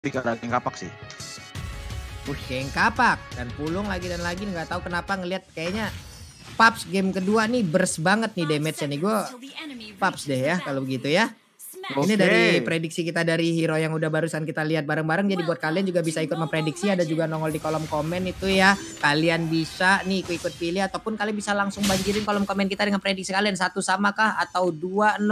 Karena geng kapak sih. Geng kapak dan pulung lagi dan lagi, nggak tahu kenapa ngelihat kayaknya Paps game kedua nih burst banget nih damage-nya nih. Gue Paps deh ya kalau begitu ya. Ini dari prediksi kita dari hero yang udah barusan kita lihat bareng-bareng. Jadi buat kalian juga bisa ikut memprediksi. Ada juga nongol di kolom komen itu ya. Kalian bisa nih ikut pilih. Ataupun kalian bisa langsung banjirin kolom komen kita dengan prediksi kalian. 1 sama kah atau 2-0.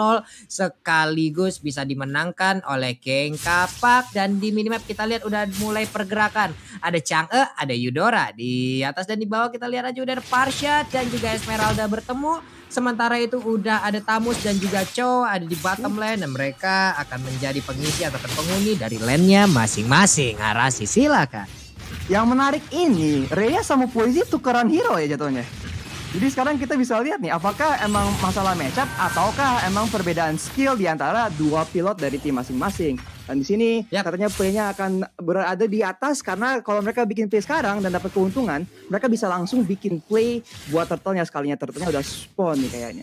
Sekaligus bisa dimenangkan oleh geng kapak. Dan di minimap kita lihat udah mulai pergerakan. Ada Chang'e, ada Eudora. Di atas dan di bawah kita lihat aja udah ada Parsha dan juga Esmeralda bertemu. Sementara itu udah ada Tamus dan juga Cho ada di bottom lane dan mereka akan menjadi pengisi atau penghuni dari lane-nya masing-masing. Arasi silakan. Yang menarik ini Rhea sama Poise tukeran hero ya jatuhnya. Jadi sekarang kita bisa lihat nih apakah emang masalah matchup ataukah emang perbedaan skill di antara dua pilot dari tim masing-masing. Dan di sini katanya playnya akan berada di atas karena kalau mereka bikin play sekarang dan dapat keuntungan, mereka bisa langsung bikin play buat turtle-nya sekalinya turtle-nya udah spawn nih kayaknya.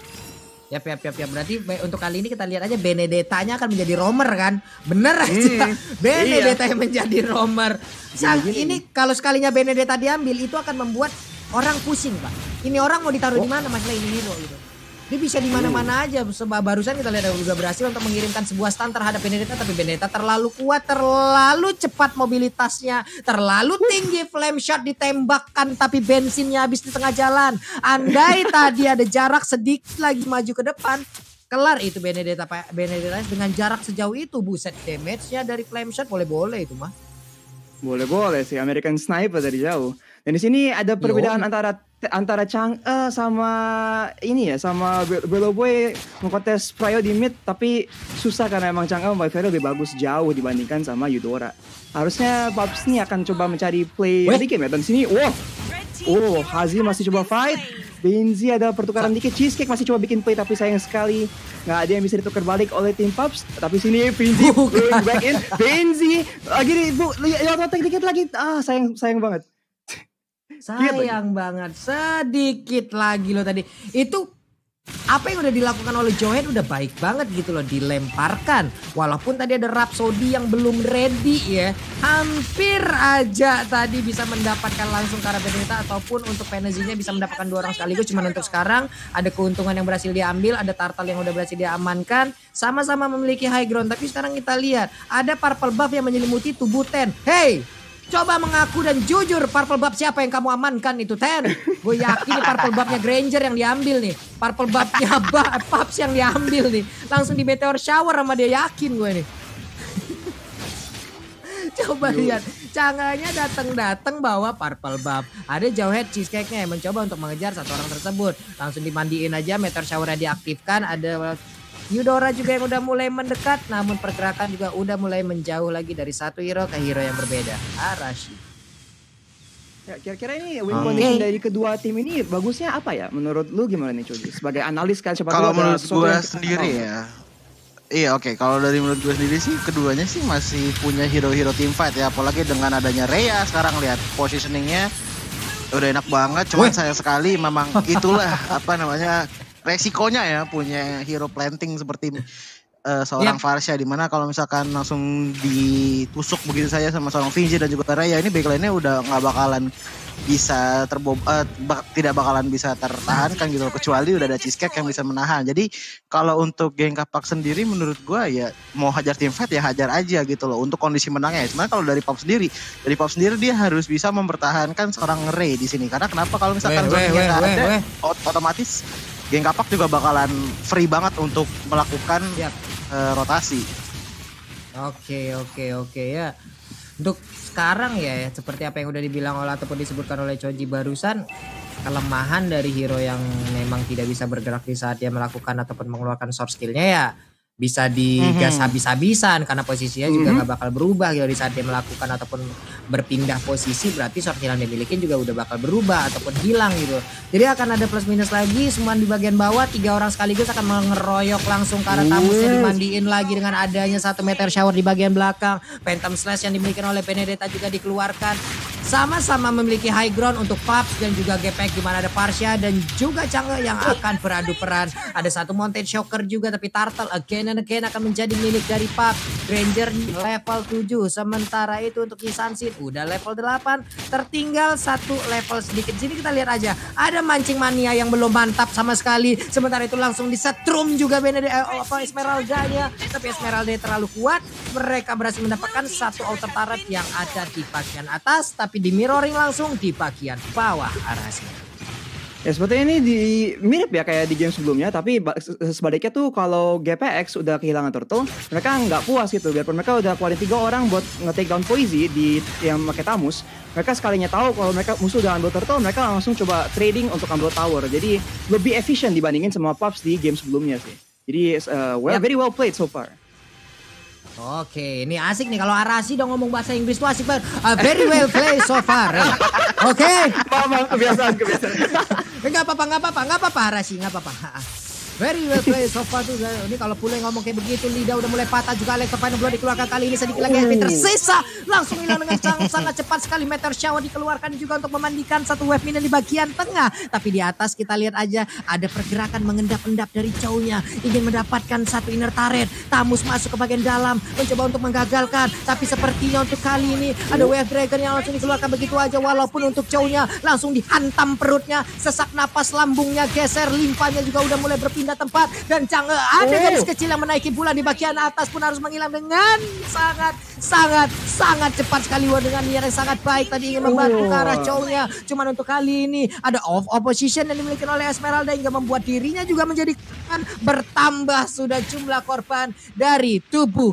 Yap. Berarti untuk kali ini kita lihat aja Benedetta-nya akan menjadi roamer kan? Bener aja. Benedetta yang menjadi roamer. Ini kalau sekalinya Benedetta diambil itu akan membuat orang pusing, Pak. Ini orang mau ditaruh di mana masalah ini hero gitu. Dia bisa di mana-mana aja. Sebab barusan kita lihat juga berhasil untuk mengirimkan sebuah stun terhadap Benedetta, tapi Benedetta terlalu kuat, terlalu cepat mobilitasnya, terlalu tinggi flame shot ditembakkan tapi bensinnya habis di tengah jalan. Andai tadi ada jarak sedikit lagi maju ke depan, kelar itu Benedetta dengan jarak sejauh itu. Buset, damage-nya dari flame shot boleh-boleh itu mah. Boleh-boleh sih American Sniper dari jauh. Dan di sini ada perbedaan antara Chang'e sama ini ya, sama Beloboy mengkontes Pryo di mid, tapi susah karena emang Chang'e by Vero lebih bagus jauh dibandingkan sama Eudora. Harusnya Paps nih akan coba mencari play di game ya. Dan di sini Hazi masih coba fight. Benzi ada pertukaran dikit, Cheesecake masih coba bikin play tapi sayang sekali nggak ada yang bisa ditukar balik oleh tim Paps. Tapi sini Benzi back in, Benzi lagi nih lihat dikit lagi, sayang banget. Sayang banget, sedikit lagi loh tadi. Itu apa yang udah dilakukan oleh Johan udah baik banget gitu loh, dilemparkan. Walaupun tadi ada Rhapsody yang belum ready ya. Hampir aja tadi bisa mendapatkan langsung ke arah Benedetta ataupun untuk Penezi-nya bisa mendapatkan 2 orang sekaligus. Cuman untuk sekarang ada keuntungan yang berhasil diambil, ada Turtle yang udah berhasil diamankan. Sama-sama memiliki high ground, tapi sekarang kita lihat ada purple buff yang menyelimuti tubuh Ten. Hey! Coba mengaku dan jujur purple buff siapa yang kamu amankan itu Ten. Gue yakin purple buffnya Granger yang diambil nih. Purple buffnya Paps yang diambil nih. Langsung di meteor shower sama dia, yakin gue nih. Coba lihat. Canganya datang bawa purple buff. Ada Jawhead Cheesecake-nya yang mencoba untuk mengejar satu orang tersebut. Langsung dimandiin aja, meteor shower-nya diaktifkan. Ada Eudora juga yang udah mulai mendekat, namun pergerakan juga udah mulai menjauh lagi dari satu hero ke hero yang berbeda. Arashi. Ya, kira-kira ini win condition dari kedua tim ini bagusnya apa ya? Menurut lu gimana nih Coji? Sebagai analis kan siapa tahu. Kalau menurut gue sendiri ya. Iya oke. Kalau dari menurut gue sendiri sih keduanya sih masih punya hero-hero teamfight ya. Apalagi dengan adanya Rhea sekarang lihat positioningnya udah enak banget. Cuman sayang sekali memang itulah apa namanya resikonya ya punya hero planting seperti seorang Farsha, dimana kalau misalkan langsung ditusuk begitu saja sama seorang Vinci dan juga Rhea, ini backline-nya udah nggak bakalan bisa tidak bakalan bisa tertahankan gitu, kecuali udah ada Cheesecake yang bisa menahan. Jadi kalau untuk geng kapak sendiri menurut gue ya mau hajar teamfight ya hajar aja gitu loh untuk kondisi menangnya. Sebenarnya kalau dari Pop sendiri dia harus bisa mempertahankan seorang Rey di sini, karena kenapa kalau misalkan ada otomatis geng kapak juga bakalan free banget untuk melakukan rotasi. Oke ya. Untuk sekarang ya seperti apa yang udah dibilang oleh ataupun disebutkan oleh Choji barusan, kelemahan dari hero yang memang tidak bisa bergerak di saat dia melakukan ataupun mengeluarkan short skillnya ya bisa digas habis-habisan karena posisinya juga nggak bakal berubah gitu di saat dia melakukan ataupun berpindah posisi, berarti short skill yang dia milikin juga udah bakal berubah ataupun hilang gitu. Jadi akan ada plus minus lagi, semua di bagian bawah 3 orang sekaligus akan mengeroyok langsung ke arah Tamusnya, dimandiin lagi dengan adanya satu meteor shower di bagian belakang. Phantom Slash yang dimiliki oleh Benedetta juga dikeluarkan. sama-sama memiliki high ground untuk Paps dan juga GPX, di mana ada Parsha dan juga Chang'e yang akan beradu peran. Ada satu Mountain Shocker juga, tapi Turtle again and again akan menjadi milik dari Paps. Granger level 7, sementara itu untuk Yisansin udah level 8, tertinggal satu level sedikit. Sini kita lihat aja, ada Mancing Mania yang belum mantap sama sekali, sementara itu langsung disetrum juga Esmeralda-nya, tapi Esmeralda terlalu kuat. Mereka berhasil mendapatkan satu outer turret yang ada di bagian atas, tapi di mirroring langsung di bagian bawah Arasi. Ya sepertinya ini mirip ya kayak di game sebelumnya, tapi sebaliknya tuh kalau GPX udah kehilangan turtle, mereka nggak puas gitu. Biarpun mereka udah keluarin 3 orang buat nge-take down Poisey yang pakai Tamus, mereka sekalinya tahu kalau mereka musuh udah ambil turtle, mereka langsung coba trading untuk ambil tower. Jadi lebih efisien dibandingin sama Paps di game sebelumnya sih. Jadi very well played so far. Oke, ini asik nih kalau Arasi dong ngomong bahasa Inggris tuh asik banget. Very well played so far. Oke. Maaf, kebiasaan. Enggak apa-apa Arasi, enggak apa-apa. Very well played so far tuh. Ini kalau Pule ngomong kayak begitu, lidah udah mulai patah juga. Alex Final Blow dikeluarkan kali ini, sedikit lagi HP tersisa. Langsung hilang dengan sangat cepat sekali. Meteor Shower dikeluarkan juga untuk memandikan satu wave minion di bagian tengah. Tapi di atas kita lihat aja ada pergerakan mengendap-endap dari Chow-nya. Ingin mendapatkan satu inner turret. Tamus masuk ke bagian dalam, mencoba untuk menggagalkan. Tapi sepertinya untuk kali ini ada Wave Dragon yang langsung dikeluarkan begitu aja. Walaupun untuk Chow-nya langsung dihantam perutnya. Sesak napas lambungnya geser. Limfanya juga udah mulai berpindah tempat, dan Chang'e ada garis kecil yang menaiki bulan di bagian atas pun harus menghilang dengan sangat cepat sekali. Dengan niat yang sangat baik tadi ingin membantu ke arah Chow-nya. Cuman untuk kali ini ada opposition yang dimiliki oleh Esmeralda hingga membuat dirinya juga menjadi bertambah sudah jumlah korban dari tubuh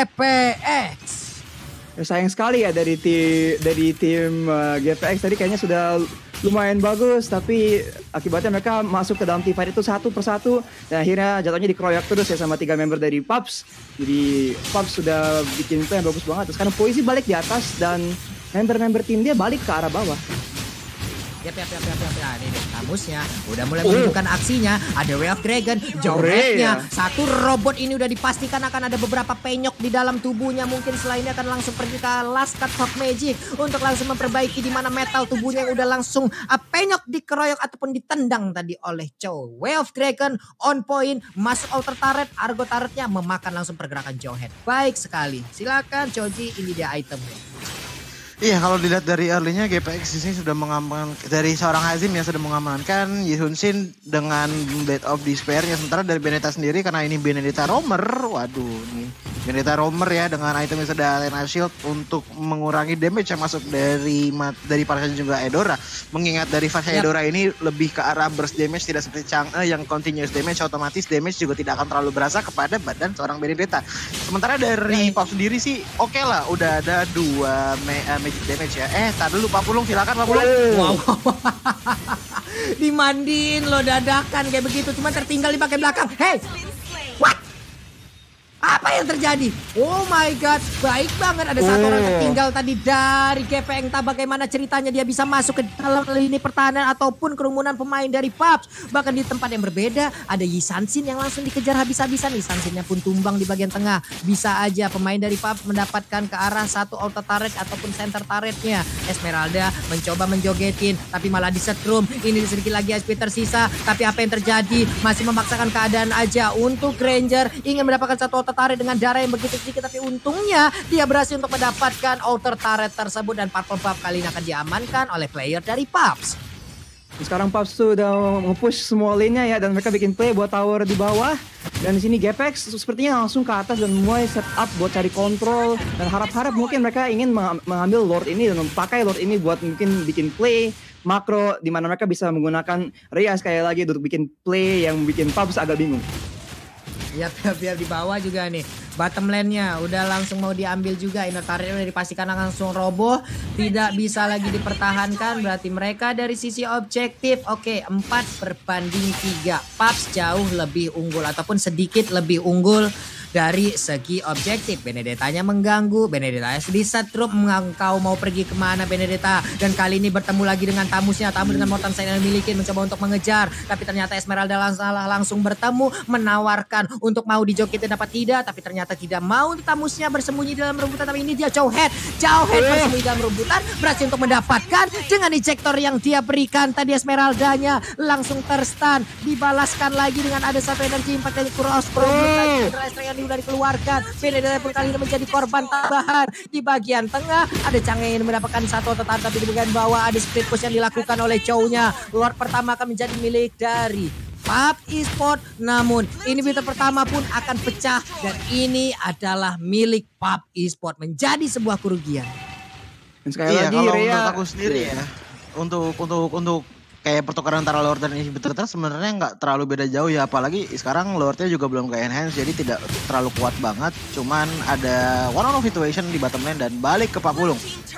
GPX. Sayang sekali ya dari tim GPX tadi kayaknya sudah lumayan bagus, tapi akibatnya mereka masuk ke dalam team fight itu satu persatu dan akhirnya jatuhnya dikeroyak terus ya sama 3 member dari Paps. Jadi Paps sudah bikin play yang bagus banget. Sekarang Poisey balik di atas dan member-member tim dia balik ke arah bawah. Ya. Ini Tamusnya udah mulai menunjukkan aksinya. Ada Way of Dragon, Joret-nya. Satu robot ini udah dipastikan akan ada beberapa penyok di dalam tubuhnya. Mungkin selainnya akan langsung pergi ke Last Cut of Magic untuk langsung memperbaiki di mana metal tubuhnya yang udah langsung penyok dikeroyok ataupun ditendang tadi oleh Chow. Way of Dragon on point, masuk outer turret, Argo turretnya memakan langsung pergerakan Jowhead. Baik sekali. Silakan Choji, ini dia itemnya. Iya, kalau dilihat dari early-nya GPX di sini sudah mengamankan dari seorang Hazim yang sudah mengamankan Yihunsin dengan Blade of Despair-nya. Sementara dari Benedetta sendiri karena ini Benedetta Roamer, waduh nih Benedetta Roamer ya dengan item yang sudah Athena Shield untuk mengurangi damage yang masuk dari Parsha juga Eudora. Mengingat dari fase Eudora ini lebih ke arah burst damage, tidak seperti Chang'e yang continuous damage, otomatis damage juga tidak akan terlalu berasa kepada badan seorang Benedetta. Sementara dari Pop sendiri sih oke lah, udah ada 2 magic damage ya. Tar dulu Pak Pulung, silakan Pak Pulung. Wow. Dimandiin lo dadakan kayak begitu, cuma tertinggal dipakai belakang. Hey, what? Apa yang terjadi? Oh my god, baik banget ada satu orang tertinggal tadi dari GPX. Entah bagaimana ceritanya dia bisa masuk ke dalam lini pertahanan ataupun kerumunan pemain dari Paps. Bahkan di tempat yang berbeda ada Yisansin yang langsung dikejar habis-habisan. Yisansinnya pun tumbang di bagian tengah. Bisa aja pemain dari Paps mendapatkan ke arah satu outer turret ataupun center turretnya. Esmeralda mencoba menjogetin tapi malah disetrum. Ini sedikit lagi HP tersisa, tapi apa yang terjadi? Masih memaksakan keadaan aja untuk Granger ingin mendapatkan satu outer turret dengan darah yang begitu sedikit, tapi untungnya dia berhasil untuk mendapatkan outer turret tersebut dan Purple Pup kali ini akan diamankan oleh player dari Paps. Sekarang Paps tuh udah nge-push semua lane-nya ya, dan mereka bikin play buat tower di bawah. Dan di sini GPX sepertinya langsung ke atas dan mulai set up buat cari kontrol, dan harap-harap mungkin mereka ingin mengambil Lord ini dan memakai Lord ini buat mungkin bikin play makro di mana mereka bisa menggunakan Rhea sekali lagi untuk bikin play yang bikin Paps agak bingung. Ya, biar di bawah juga nih. Bottom lane-nya udah langsung mau diambil juga. Inner turret-nya udah dipastikan langsung roboh. Tidak bisa lagi dipertahankan. Berarti mereka dari sisi objektif, oke, 4/3. Paps jauh lebih unggul ataupun sedikit lebih unggul dari segi objektif. Benedettanya mengganggu, Benedetta disetrup, engkau mau pergi kemana Benedetta? Dan kali ini bertemu lagi dengan Tamusnya, Tamus dengan Mortal Sign yang dimiliki mencoba untuk mengejar, tapi ternyata Esmeralda langsung bertemu, menawarkan untuk mau dijokitin dapat tidak, tapi ternyata tidak mau. Tamusnya bersembunyi dalam rebutan, tapi ini dia Jawhead bersembunyi dalam rebutan, berhasil untuk mendapatkan dengan ejector yang dia berikan tadi. Esmeraldanya langsung terstun, dibalaskan lagi dengan ada satu energi impact dari cross problem yang sudah dikeluarkan. Benedetta pun kali ini menjadi korban tambahan. Di bagian tengah ada Chang'e yang mendapatkan satu tetapi tapi di bagian bawah ada split push yang dilakukan oleh Chow-nya. Lord pertama akan menjadi milik dari PUBG Esports, namun ini beta pertama pun akan pecah dan ini adalah milik PUBG Esports, menjadi sebuah kerugian. Dan sekali Iya, lagi kalau Rhea, menurut aku sendiri ya, untuk kayak pertukaran antara Lord dan inhibitor sebenarnya nggak terlalu beda jauh ya, apalagi sekarang Lordnya juga belum ke enhance, jadi tidak terlalu kuat banget. Cuman ada one on one situation di bottom lane dan balik ke Papulung.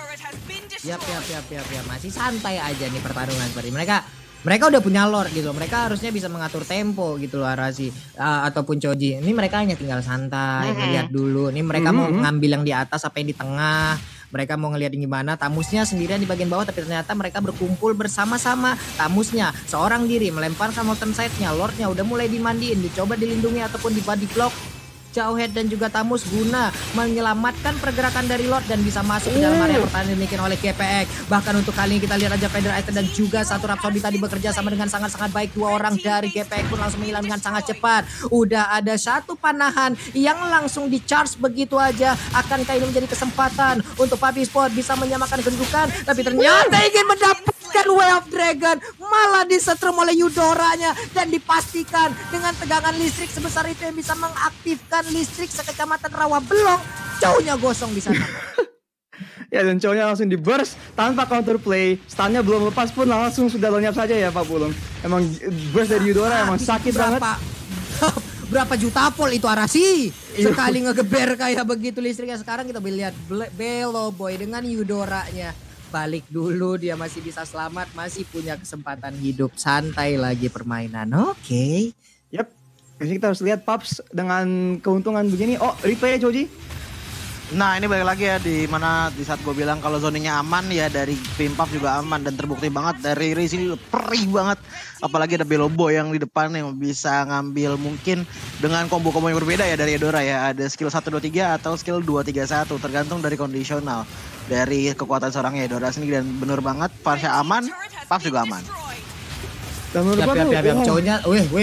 Ya, masih santai aja nih pertarungan seperti mereka udah punya Lord gitu. Mereka harusnya bisa mengatur tempo gitu loh, Arashi ataupun Choji. Ini mereka hanya tinggal santai, lihat dulu. Nih mereka mau ngambil yang di atas apa yang di tengah. Mereka mau ngeliat gimana. Tamusnya sendirian di bagian bawah, tapi ternyata mereka berkumpul bersama-sama. Tamusnya seorang diri melemparkan Molten Side-nya. Lordnya udah mulai dimandiin, dicoba dilindungi ataupun di body block. Jawhead dan juga Tamus guna menyelamatkan pergerakan dari Lord dan bisa masuk ke dalam area pertahanan dimiliki oleh GPX. Bahkan untuk kali ini kita lihat aja Feder Item dan juga satu Rhapsody tadi bekerja sama dengan sangat-sangat baik. Dua orang dari GPX pun langsung menghilang dengan sangat cepat. Udah ada satu panahan yang langsung di charge begitu aja. Akankah ini menjadi kesempatan untuk PUBG Esports bisa menyamakan kedudukan? Tapi ternyata ingin mendapatkan Way of Dragon, malah disetrum oleh Eudora-nya dan dipastikan dengan tegangan listrik sebesar itu yang bisa mengaktifkan listrik sekecamatan Rawabelong. Chow-nya gosong di sana. ya, dan Chow-nya langsung di burst tanpa counterplay. Stunnya belum lepas pun langsung sudah lenyap saja ya Pak Pulung. Emang burst dari Eudora emang sakit banget. Berapa juta volt itu Arashi? Sekali ngegeber kayak begitu listriknya. Sekarang kita lihat Belo Boy dengan Eudora-nya. Balik dulu, dia masih bisa selamat, masih punya kesempatan hidup, santai lagi permainan. Oke. Yap. Jadi kita harus lihat PUBG dengan keuntungan begini. Oh, replay ya Joji. Nah ini balik lagi ya, di mana di saat gue bilang kalau zoningnya aman ya, dari tim PUBG juga aman dan terbukti banget dari Rizzy, perih banget. Apalagi ada Belobo yang di depan yang bisa ngambil mungkin dengan combo-combo yang berbeda ya dari Eudora ya. Ada skill 1-2-3 atau skill 2-3-1 tergantung dari kondisional dari kekuatan seorang Eudora sendiri. Dan bener banget, Farsha aman, PUBG juga aman. Dan menurut gua cowoknya,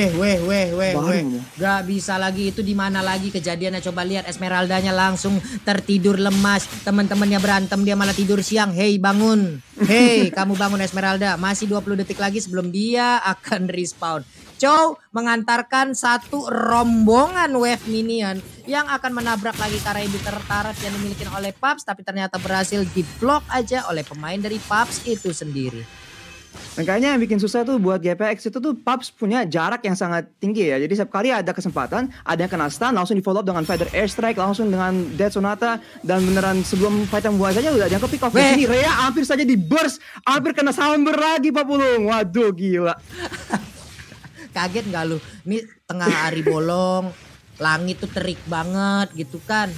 gak bisa lagi, itu di mana lagi kejadiannya. Coba lihat Esmeraldanya langsung tertidur lemas, teman-temannya berantem, dia malah tidur siang. Hei bangun, hei kamu bangun Esmeralda, masih 20 detik lagi sebelum dia akan respawn. Chow mengantarkan satu rombongan wave minion yang akan menabrak lagi karena turret yang dimiliki oleh PUBG, tapi ternyata berhasil diblok aja oleh pemain dari PUBG itu sendiri. Dan kayaknya yang bikin susah tuh buat GPX itu tuh PUBG punya jarak yang sangat tinggi ya. Jadi setiap kali ada kesempatan, ada yang kena stun, langsung di follow up dengan Feather Airstrike, langsung dengan Death Sonata. Dan beneran sebelum fight yang mulai saja udah ada yang ke pick off. Di sini Rhea hampir saja di burst, hampir kena samber lagi Pak Pulung. Waduh gila. Kaget gak lu? Ini tengah hari bolong, langit tuh terik banget gitu kan.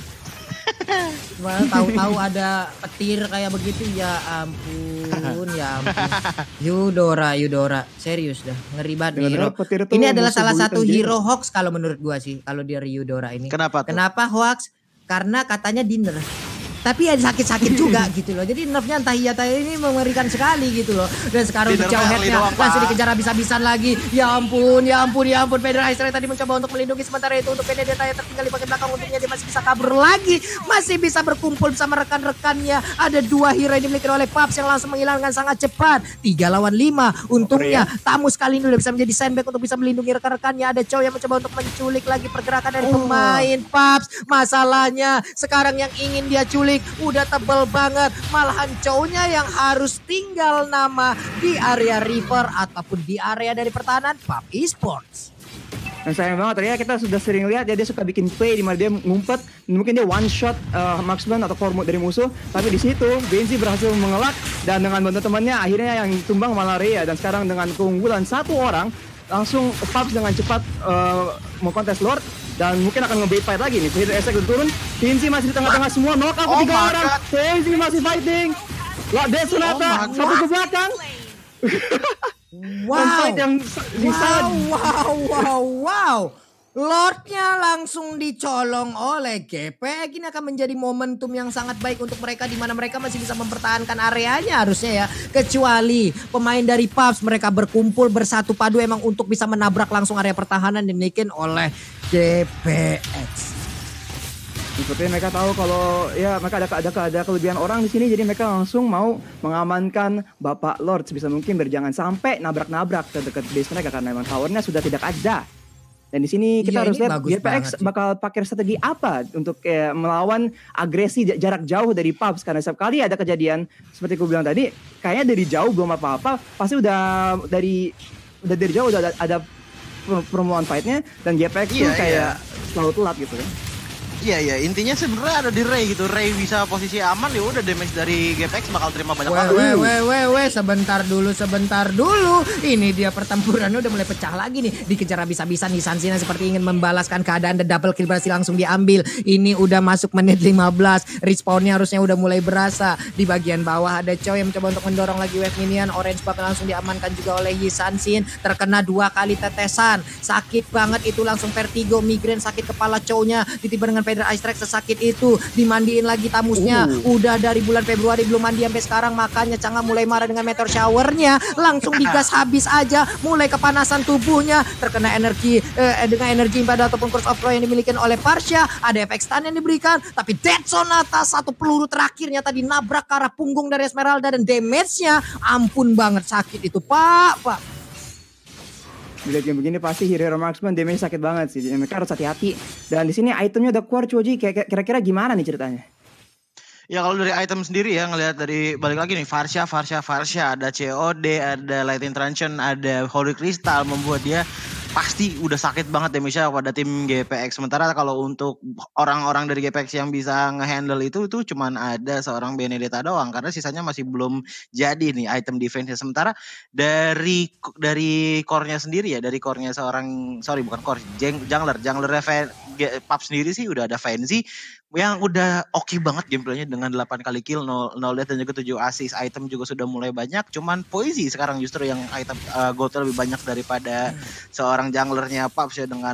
Tahu-tahu ada petir kayak begitu, ya ampun, ya ampun. Eudora, serius dah, ngeri banget nih hero. Ini adalah salah satu hero hoax kalau menurut gua sih, kalau dia Eudora ini. Kenapa tuh? Kenapa hoax? Karena katanya dinner. Tapi ya sakit-sakit juga gitu loh. Jadi nerfnya entah iya ini mengerikan sekali gitu loh. Dan sekarang untuk Jawheadnya langsung dikejar habis-habisan lagi. Ya ampun. Feder Airstrike tadi mencoba untuk melindungi, sementara itu untuk Benedetta yang tertinggal di bagian belakang, untungnya dia masih bisa kabur lagi. Masih bisa berkumpul bersama rekan-rekannya. Ada dua hero yang dimiliki oleh PUBG yang langsung menghilangkan sangat cepat. 3 lawan 5. Untungnya Tamus kali ini udah bisa menjadi sandbag untuk bisa melindungi rekan-rekannya. Ada Chow yang mencoba untuk menculik lagi pergerakan dari pemain PUBG. Masalahnya sekarang yang ingin dia culik udah tebel banget, malahan Chow-nya yang harus tinggal nama di area river ataupun di area dari pertahanan PUBG Esports. Dan sayang banget, ternyata kita sudah sering lihat ya, dia suka bikin play di mana dia ngumpet, mungkin dia one shot marksman atau core dari musuh, tapi di situ Benzi berhasil mengelak dan dengan bantu temannya akhirnya yang tumbang malah Rhea. Dan sekarang dengan keunggulan satu orang, langsung PUBG dengan cepat mau kontes Lord. Dan mungkin akan nge-bait fight lagi nih. Hero Esek udah turun. Vinci masih di tengah-tengah semua. Knock out 3 orang. Vinci masih fighting. Death Sonata satu ke belakang. Wow. Yang Wow. Lordnya langsung dicolong oleh GP. Ini akan menjadi momentum yang sangat baik untuk mereka, di mana mereka masih bisa mempertahankan areanya harusnya ya. Kecuali pemain dari PUBG mereka berkumpul bersatu padu emang untuk bisa menabrak langsung area pertahanan dimiliki oleh GPX. Sepertinya mereka tahu kalau ya mereka ada kelebihan orang di sini, jadi mereka langsung mau mengamankan Bapak Lord sebisa mungkin biar jangan sampai nabrak-nabrak ke dekat base mereka karena memang towernya sudah tidak ada. Dan di sini kita harus lihat GPX bakal pakai strategi apa untuk melawan agresi jarak jauh dari PUBG, karena setiap kali ada kejadian seperti aku bilang tadi, kayaknya dari jauh belum apa-apa, pasti udah dari jauh udah ada permulaan fightnya, dan GPX tuh kayak selalu telat gitu kan. Iya, intinya sebenarnya ada di Ray gitu. Ray bisa posisi aman, ya udah damage dari GPX bakal terima banyak banget. Sebentar dulu. Ini dia pertempurannya udah mulai pecah lagi nih. Dikejar habis-habisan nih, Sansina seperti ingin membalaskan keadaan, dan double kill berhasil langsung diambil. Ini udah masuk menit 15. Respawnnya harusnya udah mulai berasa. Di bagian bawah ada Chow yang mencoba untuk mendorong lagi wave minion. Orange Buff langsung diamankan juga oleh Yisansin. Terkena 2 kali tetesan. Sakit banget itu, langsung vertigo, migrain, sakit kepala Chow-nya. Ditiba dengan Pedro Ice Strike sesakit itu. Dimandiin lagi tamusnya. Udah dari bulan Februari belum mandi sampai sekarang, makanya Chang'e mulai marah dengan meteor showernya. Langsung digas habis aja. Mulai kepanasan tubuhnya. Terkena energi dengan energi pada ataupun Curse of Roy yang dimiliki oleh Farsha. Ada efek stun yang diberikan. Tapi Death Sonata satu peluru terakhirnya tadi nabrak ke arah punggung dari Esmeralda, dan damage-nya ampun banget sakit itu Pak. Dilihat game begini pasti hero marksman damage sakit banget sih. Mereka harus hati-hati. Dan di sini itemnya udah keluar Choji. Kira-kira gimana nih ceritanya? Ya kalau dari item sendiri ya, ngelihat dari balik lagi nih Farsha, ada COD, ada Lightning Truncheon, ada Holy Crystal, membuat dia pasti udah sakit banget damage-nya pada tim GPX. Sementara kalau untuk orang-orang dari GPX yang bisa ngehandle itu cuman ada seorang Benedetta doang, karena sisanya masih belum jadi nih item defense-nya. Sementara dari core-nya sendiri ya, dari core-nya jungler PUBG sendiri sih udah ada Fancy yang udah oke banget gameplaynya dengan 8 kali kill, 0 death dan juga 7 assist. Item juga sudah mulai banyak, cuman Poisy sekarang justru yang item goldnya lebih banyak daripada seorang junglernya PUBG ya, dengan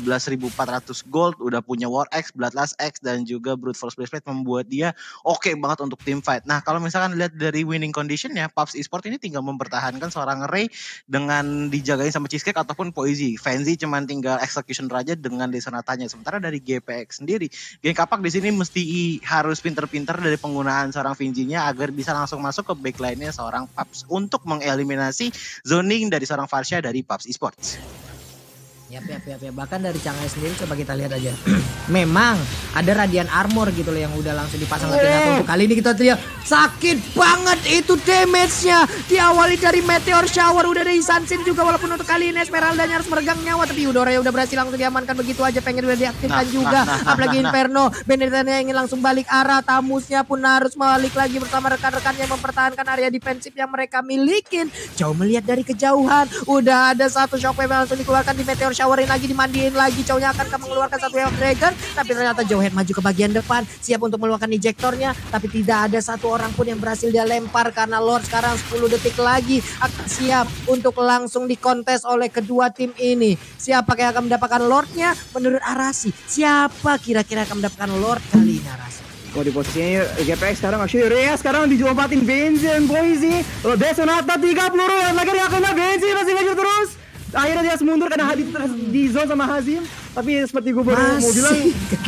13.400 gold, udah punya War X, Bloodlust X, dan juga Brute Force Breastplate, membuat dia oke banget untuk team fight. Nah kalau misalkan lihat dari winning conditionnya, PUBG Esports ini tinggal mempertahankan seorang Ray dengan dijagain sama Cheesecake ataupun Poisy. Fancy cuman tinggal execution raja dengan Desonatanya. Sementara dari GPX sendiri, Geng Kapak di sini mesti harus pinter-pinter dari penggunaan seorang Vinci-nya agar bisa langsung masuk ke backline-nya seorang PUBG untuk mengeliminasi zoning dari seorang Farsha dari PUBG Esports. Yap. Bahkan dari Chang'e sendiri coba kita lihat aja. Memang ada Radiant Armor gitu loh yang udah langsung dipasang lagi. Untuk kali ini kita lihat sakit banget itu damage-nya. Diawali dari Meteor Shower, udah ada Yisansin juga, walaupun untuk kali ini Esmeralda harus meregang nyawa, tapi Eudora udah berhasil langsung diamankan begitu aja, pengen udah diaktifkan juga. Apalagi Inferno, Benedetta ingin langsung balik arah, tamusnya pun harus balik lagi bersama rekan-rekannya mempertahankan area defensif yang mereka milikin. Jauh melihat dari kejauhan, udah ada satu shockwave yang langsung dikeluarkan di Meteor Showerin lagi, dimandiin lagi. Chow-nya akan mengeluarkan satu Wave of Dragon, tapi ternyata Jowhead maju ke bagian depan, siap untuk mengeluarkan ejectornya, tapi tidak ada satu orang pun yang berhasil dia lempar, karena Lord sekarang 10 detik lagi akan siap untuk langsung dikontes oleh kedua tim ini. Siapa yang akan mendapatkan Lordnya? Menurut Arasi, siapa kira-kira akan mendapatkan Lord kali ini Arasi? Oh, di posisinya GPX sekarang actually Rhea sekarang dijompatin Benzin Poisy. Death Sonata 30 lagi dia kena Benzin, masih maju terus. Akhirnya dia harus mundur karena di zone sama Hazim. Tapi seperti gue baru mau bilang,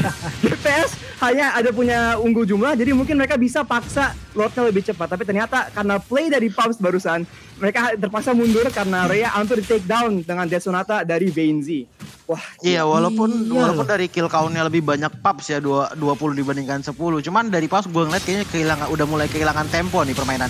GPS hanya ada punya unggul jumlah, jadi mungkin mereka bisa paksa Lordnya lebih cepat. Tapi ternyata karena play dari PUBG barusan, mereka terpaksa mundur karena Rhea hampir di take down dengan Death Sonata dari Benzi. Wah, iya, walaupun dari kill count-nya lebih banyak PUBG ya, 20 dibandingkan 10. Cuman dari PUBG gue ngeliat kayaknya udah mulai kehilangan tempo nih permainannya.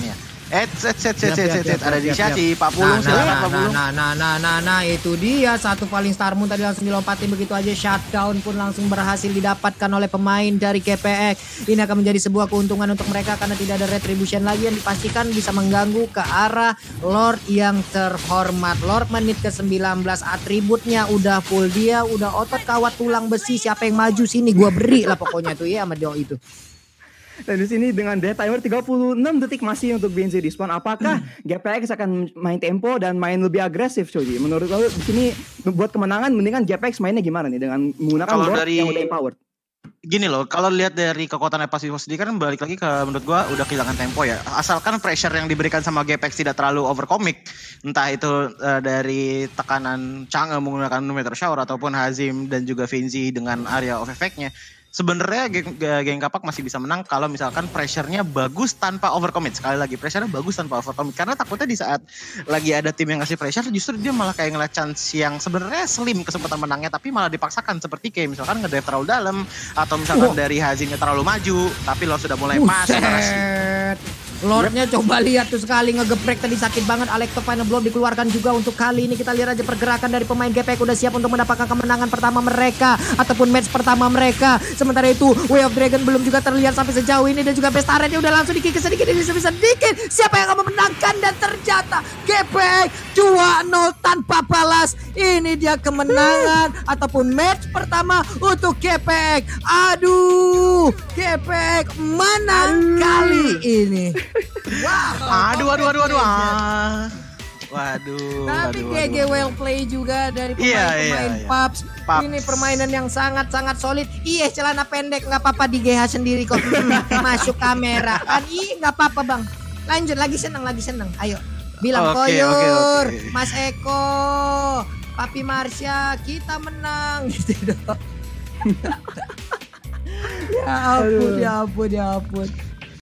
Ada inisiasi Pak Pulung, silakan Pak Pulung. Nah, itu dia satu Falling Star Moon tadi langsung dilompatin begitu aja, shutdown pun langsung berhasil didapatkan oleh pemain dari GPX. Ini akan menjadi sebuah keuntungan untuk mereka karena tidak ada retribution lagi yang dipastikan bisa mengganggu ke arah Lord yang terhormat. Lord menit ke-19, atributnya udah full, dia udah otot kawat tulang besi, siapa yang maju sini gua beri lah pokoknya tuh ya sama Dio itu. Dan di sini dengan dead timer 36 detik masih untuk BNZ di spawn. Apakah GPX akan main tempo dan main lebih agresif, Coji? Menurut lo di sini buat kemenangan mendingan GPX mainnya gimana nih dengan menggunakan Lord yang udah empowered? Gini loh, kalau lihat dari kekuatan Pasifo sendiri kan balik lagi ke menurut gua udah kehilangan tempo ya. Asalkan pressure yang diberikan sama GPX tidak terlalu overcommit, entah itu dari tekanan Chang'e menggunakan Meteor Shower ataupun Hazim dan juga Finzi dengan area of effect-nya. Sebenarnya geng Kapak masih bisa menang kalau misalkan pressure-nya bagus tanpa overcommit. Sekali lagi, pressure-nya bagus tanpa overcommit. Karena takutnya di saat lagi ada tim yang ngasih pressure, justru dia malah kayak ngeliat chance yang sebenarnya slim kesempatan menangnya, tapi malah dipaksakan. Seperti kayak misalkan ngedive terlalu dalam, atau misalkan dari Hazimnya terlalu maju, tapi lo sudah mulai pas. Lordnya coba lihat tuh sekali ngegeprek tadi, sakit banget. Alecto Final Blow dikeluarkan juga untuk kali ini. Kita lihat aja pergerakan dari pemain GPX udah siap untuk mendapatkan kemenangan pertama mereka ataupun match pertama mereka. Sementara itu Way of Dragon belum juga terlihat sampai sejauh ini dan juga Bestaretnya udah langsung dikikis sedikit demi sedikit. Siapa yang akan memenangkan? Dan ternyata GPX 2-0 tanpa balas. Ini dia kemenangan ataupun match pertama untuk GPX. Aduh, GPX menang kali ini. Waduh. Tapi GG well play juga dari pemain Paps. Ini permainan yang sangat-sangat solid. Iya, celana pendek nggak apa-apa di GH sendiri kok. Masuk kamera kan. Nggak apa-apa bang. Lanjut, lagi seneng. Ayo bilang Koyur, Mas Eko, Papi Marsha, kita menang gitu dong. Ya ampun.